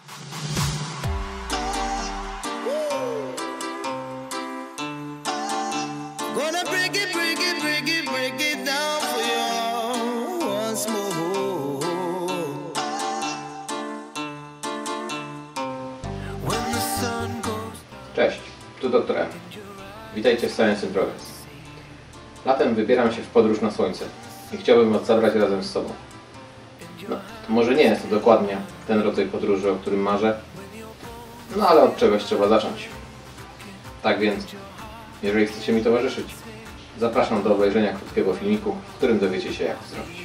Gonna break it, break it, break it, break it down for you once more. When the sun goes. Cześć, tu Dr. M. Witajcie w Science in Progress. Latem wybieram się w podróż na Słońce i chciałbym Was zabrać razem z sobą. No, to może nie jest to dokładnie ten rodzaj podróży, o którym marzę, no ale od czegoś trzeba zacząć. Tak więc, jeżeli chcecie mi towarzyszyć, zapraszam do obejrzenia krótkiego filmiku, w którym dowiecie się, jak to zrobić.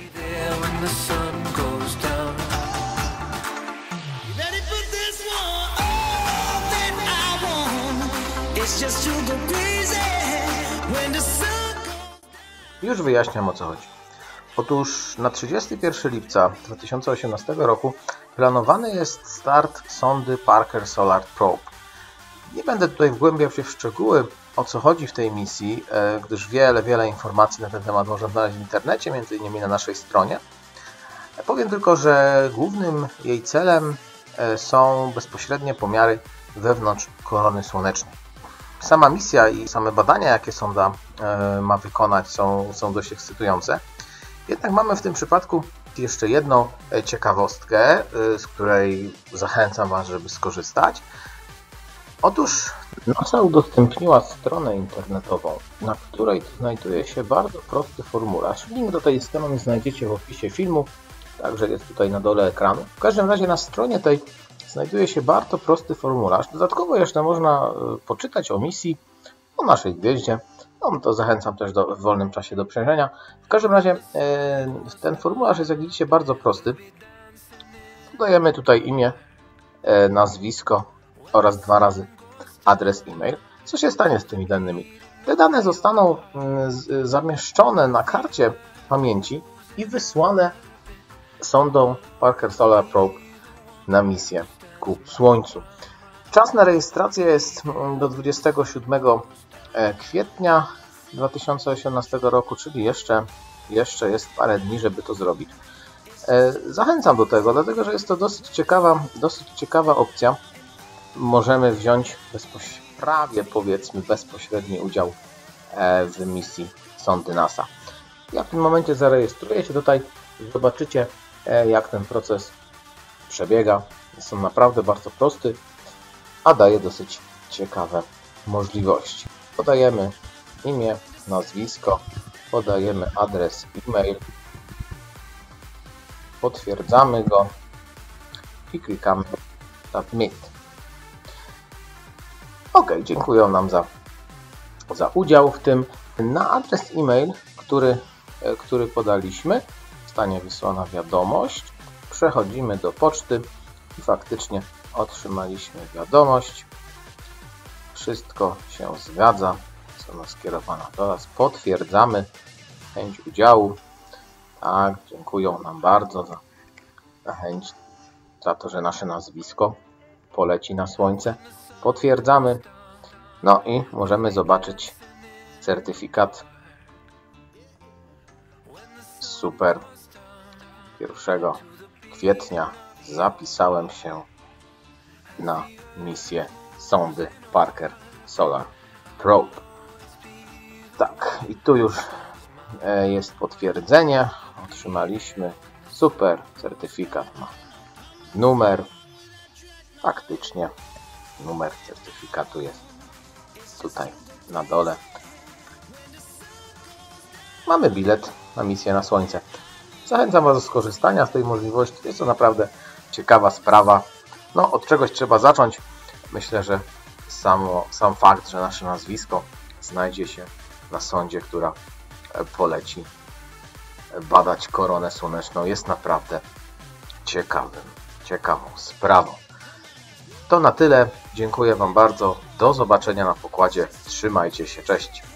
Już wyjaśniam, o co chodzi. Otóż na 31 lipca 2018 roku planowany jest start sondy Parker Solar Probe. Nie będę tutaj wgłębiał się w szczegóły, o co chodzi w tej misji, gdyż wiele informacji na ten temat można znaleźć w internecie, m.in. na naszej stronie. Powiem tylko, że głównym jej celem są bezpośrednie pomiary wewnątrz korony słonecznej. Sama misja i same badania, jakie sonda ma wykonać, są dość ekscytujące. Jednak mamy w tym przypadku jeszcze jedną ciekawostkę, z której zachęcam Was, żeby skorzystać. Otóż NASA udostępniła stronę internetową, na której znajduje się bardzo prosty formularz. Link do tej strony znajdziecie w opisie filmu, także jest tutaj na dole ekranu. W każdym razie na stronie tej znajduje się bardzo prosty formularz. Dodatkowo jeszcze można poczytać o misji, o naszej gwieździe. No to zachęcam też w wolnym czasie do przejrzenia. W każdym razie ten formularz jest, jak widzicie, bardzo prosty. Podajemy tutaj imię, nazwisko oraz 2 razy adres e-mail. Co się stanie z tymi danymi? Te dane zostaną zamieszczone na karcie pamięci i wysłane sondą Parker Solar Probe na misję ku Słońcu. Czas na rejestrację jest do 27 kwietnia 2018 roku, czyli jeszcze jest parę dni, żeby to zrobić. Zachęcam do tego, dlatego że jest to dosyć ciekawa opcja. Możemy wziąć bezpośredni udział w misji sondy NASA. Jak w tym momencie zarejestruję się tutaj, zobaczycie, jak ten proces przebiega. Jest on naprawdę bardzo prosty, a daje dosyć ciekawe możliwości. Podajemy imię, nazwisko, podajemy adres e-mail, potwierdzamy go i klikamy Submit. OK, dziękuję nam za udział w tym. Na adres e-mail, który podaliśmy, zostanie wysłana wiadomość. Przechodzimy do poczty i faktycznie otrzymaliśmy wiadomość. Wszystko się zgadza, została skierowana do nas. Potwierdzamy chęć udziału. Tak, dziękuję nam bardzo za chęć, za to, że nasze nazwisko poleci na Słońce. Potwierdzamy. No i możemy zobaczyć certyfikat. Super. 1 kwietnia zapisałem się na misję sondy Parker Solar Probe. Tak, i tu już jest potwierdzenie. Otrzymaliśmy super certyfikat. Ma numer. Faktycznie numer certyfikatu jest tutaj na dole. Mamy bilet na misję na Słońce. Zachęcam Was do skorzystania z tej możliwości. Jest to naprawdę ciekawa sprawa. No, od czegoś trzeba zacząć. Myślę, że sam fakt, że nasze nazwisko znajdzie się na sondzie, która poleci badać koronę słoneczną, jest naprawdę ciekawą sprawą. To na tyle. Dziękuję Wam bardzo. Do zobaczenia na pokładzie. Trzymajcie się. Cześć.